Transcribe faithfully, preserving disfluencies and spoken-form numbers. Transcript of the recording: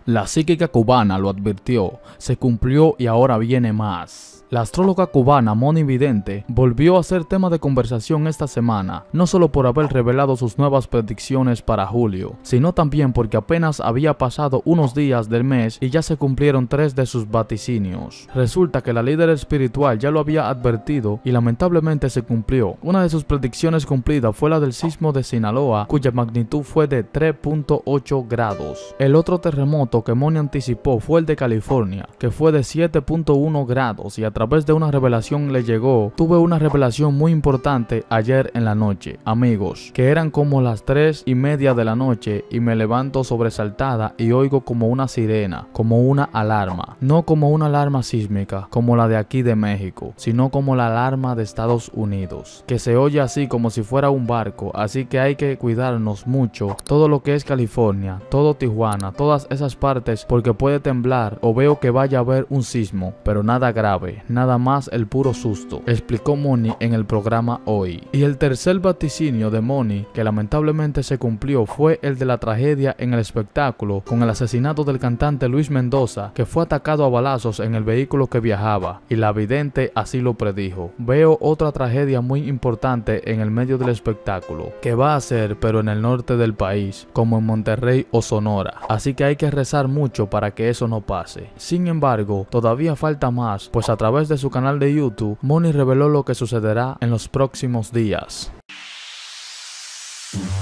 La psíquica cubana lo advirtió, se cumplió y ahora viene más. La astróloga cubana Moni Vidente volvió a ser tema de conversación esta semana, no solo por haber revelado sus nuevas predicciones para julio, sino también porque apenas había pasado unos días del mes y ya se cumplieron tres de sus vaticinios. Resulta que la líder espiritual ya lo había advertido y lamentablemente se cumplió. Una de sus predicciones cumplidas fue la del sismo de Sinaloa, cuya magnitud fue de tres punto ocho grados. El otro terremoto que Moni anticipó fue el de California, que fue de siete punto uno grados, y a través de una revelación le llegó. Tuve una revelación muy importante ayer en la noche, amigos, que eran como las tres y media de la noche y me levanto sobresaltada y oigo como una sirena, como una alarma, no como una alarma sísmica como la de aquí de México, sino como la alarma de Estados Unidos, que se oye así como si fuera un barco, así que hay que cuidarnos mucho todo lo que es California, todo Tijuana, todas esas partes, porque puede temblar o veo que vaya a haber un sismo, pero nada grave, nada más el puro susto, explicó Moni en el programa Hoy. Y el tercer vaticinio de Moni, que lamentablemente se cumplió, fue el de la tragedia en el espectáculo con el asesinato del cantante Luis Mendoza, que fue atacado a balazos en el vehículo que viajaba, y la vidente así lo predijo. Veo otra tragedia muy importante en el medio del espectáculo, que va a ser pero en el norte del país, como en Monterrey o Sonora, así que hay que rezar mucho para que eso no pase. Sin embargo, todavía falta más, pues a través de su canal de YouTube, Moni reveló lo que sucederá en los próximos días.